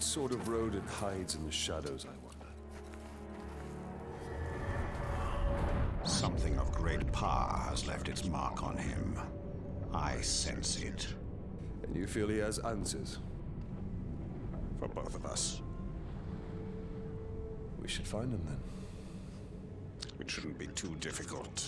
What sort of rodent hides in the shadows, I wonder? Something of great power has left its mark on him. I sense it. And you feel he has answers? For both of us. We should find him then. It shouldn't be too difficult.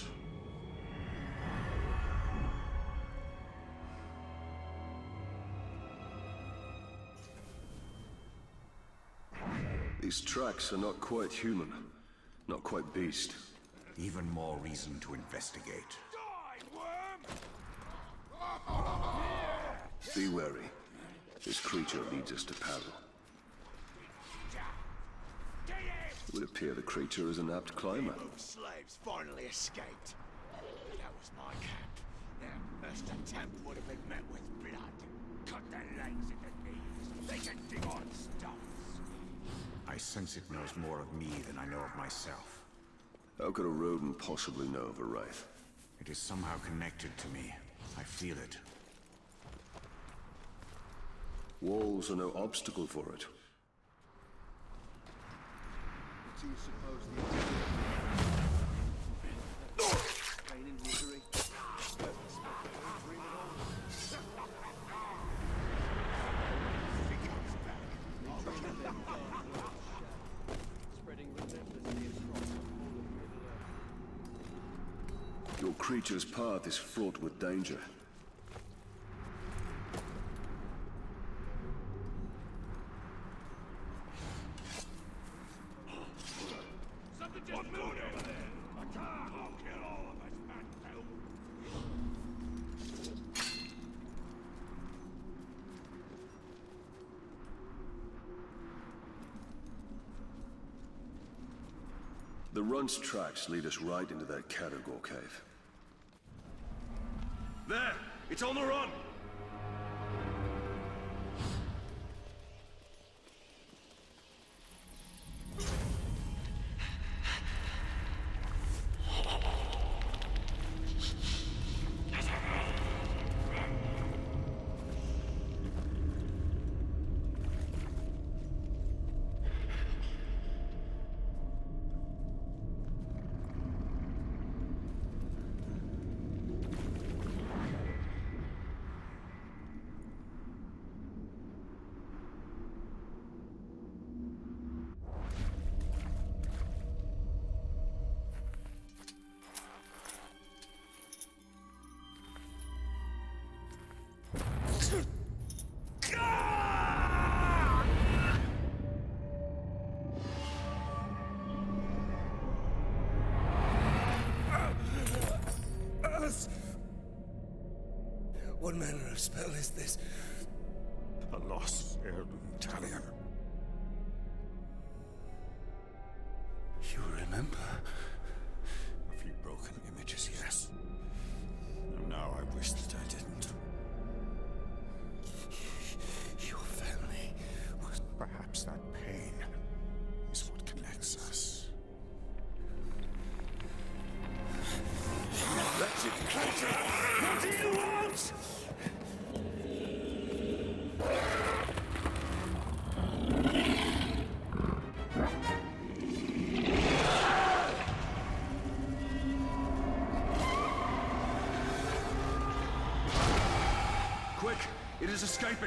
These tracks are not quite human. Not quite beast. Even more reason to investigate. Be wary. This creature leads us to peril. It would appear the creature is an apt climber. Slaves finally escaped. That was my camp. Their first attempt would have been met with blood. Cut their legs at the knees. They can dig on stumps. I sense it knows more of me than I know of myself. How could a rodent possibly know of a wraith? It is somehow connected to me. I feel it. Walls are no obstacle for it. Do you suppose the pain and misery? Spreading relentlessly across the whole of Middle-earth. Your creature's path is fraught with danger. The Runt's tracks lead us right into that Caragor cave. There! It's on the run! What manner of spell is this? A lost heirloom Talion. You remember? A few broken images, yes. And now I wish that I didn't. Your family was... Perhaps that pain is what connects us. That's it, creature! What do you want? Quick! It is escaping!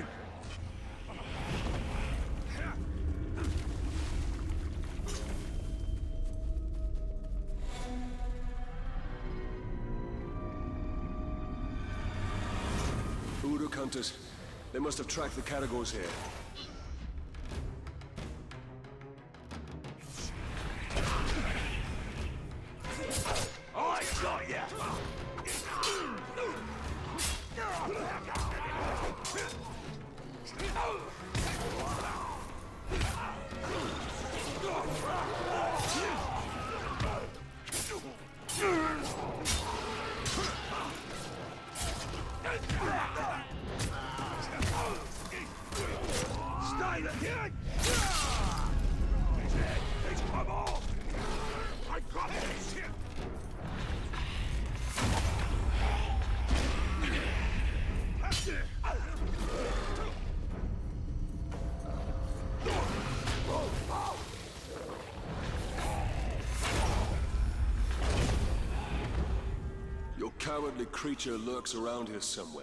Uruk hunters. They must have tracked the Caragors here. I got ya! Stay there! It's come off! I got this! cowardly creature lurks around here somewhere.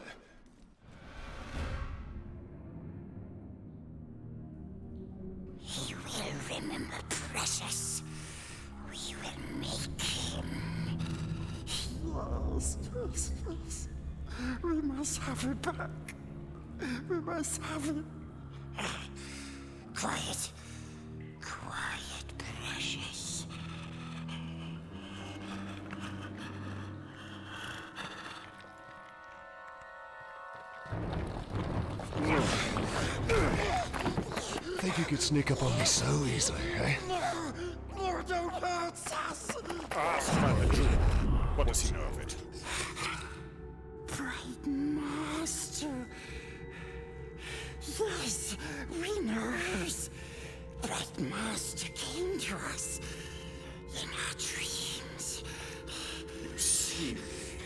He will remember Precious. We will make him. Yes, yes, yes. We must have it back. We must have it. Quiet. Quiet, Precious. Think you could sneak up on me so easily, eh? No, don't hurt us! Ask about the dream. What does he know of it? Bright Master. Yes, we know. Bright Master came to us in our dreams. You see.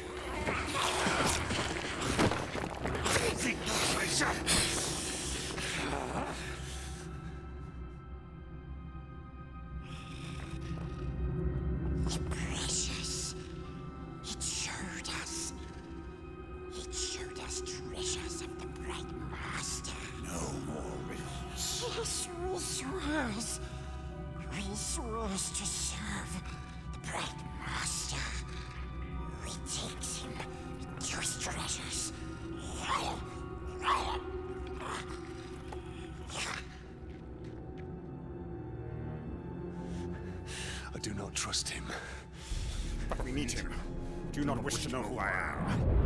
Precious. It showed us. It showed us treasures of the Bright Master. No more riddles. Yes, we swears. We swears to serve the Bright Master. We takes him to his treasures. I do not trust him. But we need him. Do you not wish to know who I am?